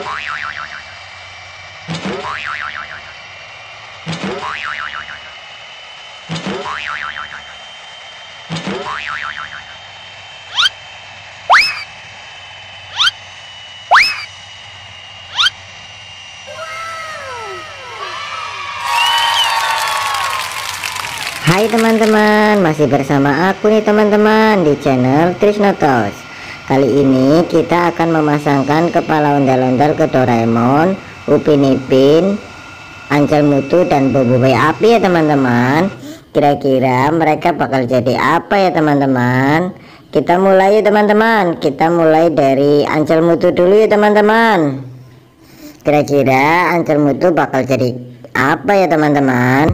Hai teman-teman, masih bersama aku nih teman-teman di channel Trisnotos. Kali ini kita akan memasangkan kepala ondel-ondel ke Doraemon, Upin Ipin, Ancel Mutu, dan Bobo Boy Api ya teman-teman. Kira-kira mereka bakal jadi apa ya teman-teman? Kita mulai ya teman-teman. Kita mulai dari Ancel Mutu dulu ya teman-teman. Kira-kira Ancel Mutu bakal jadi apa ya teman-teman?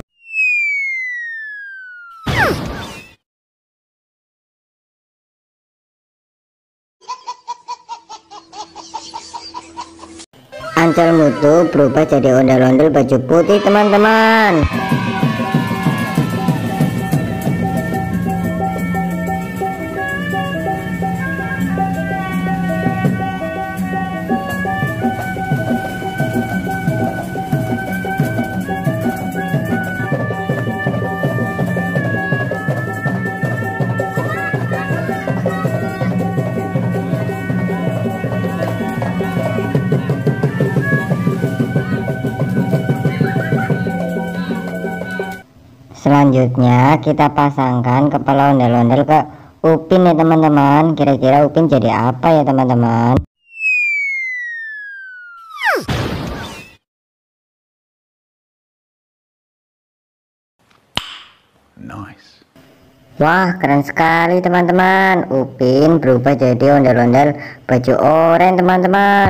Ancel Mutu berubah jadi ondel-ondel baju putih teman-teman. Selanjutnya kita pasangkan kepala ondel-ondel ke Upin ya teman-teman. Kira-kira Upin jadi apa ya teman-teman? Nice. Wah, keren sekali teman-teman. Upin berubah jadi ondel-ondel baju oranye teman-teman.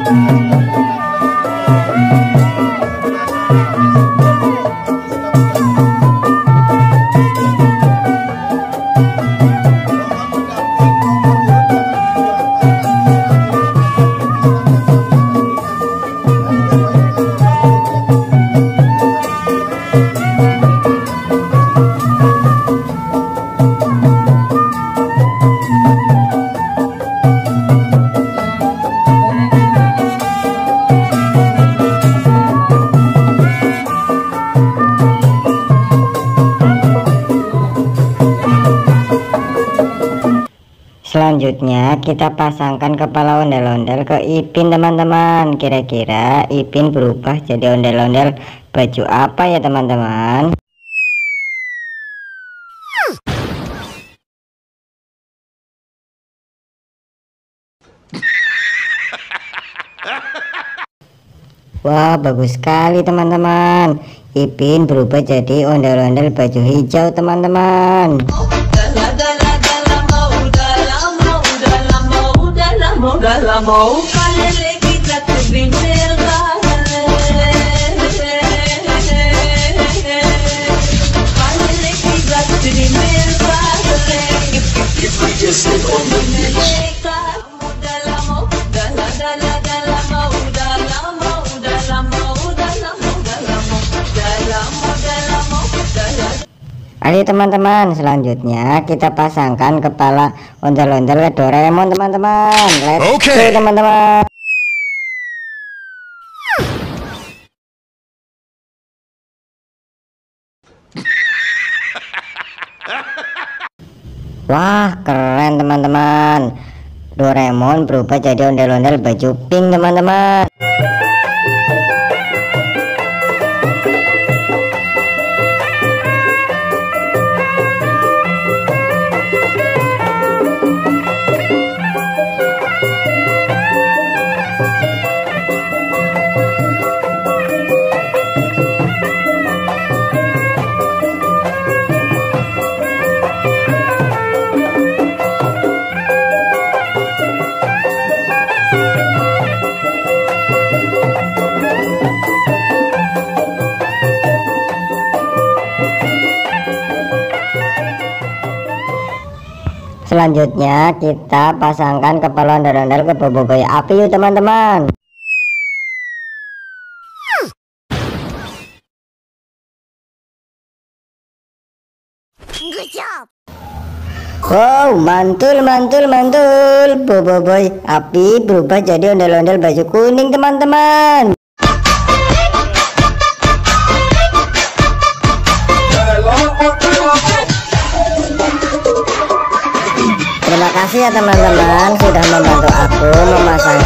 Selanjutnya kita pasangkan kepala ondel-ondel ke Ipin teman-teman. Kira-kira Ipin berubah jadi ondel-ondel baju apa ya teman-teman? Wah, bagus sekali teman-teman. Ipin berubah jadi ondel-ondel baju hijau teman-teman. Ayo teman-teman, selanjutnya kita pasangkan kepala ondel-ondel ke Doraemon teman-teman. Let's go teman-teman. Wah, keren teman-teman. Doraemon berubah jadi ondel-ondel baju pink teman-teman. Selanjutnya kita pasangkan kepala ondel-ondel ke Bobo Boy Api yuk teman-teman. Good job. Wow, mantul mantul mantul. Boy, api berubah jadi ondel-ondel baju kuning teman-teman. Terima kasih ya teman-teman sudah membantu aku memasang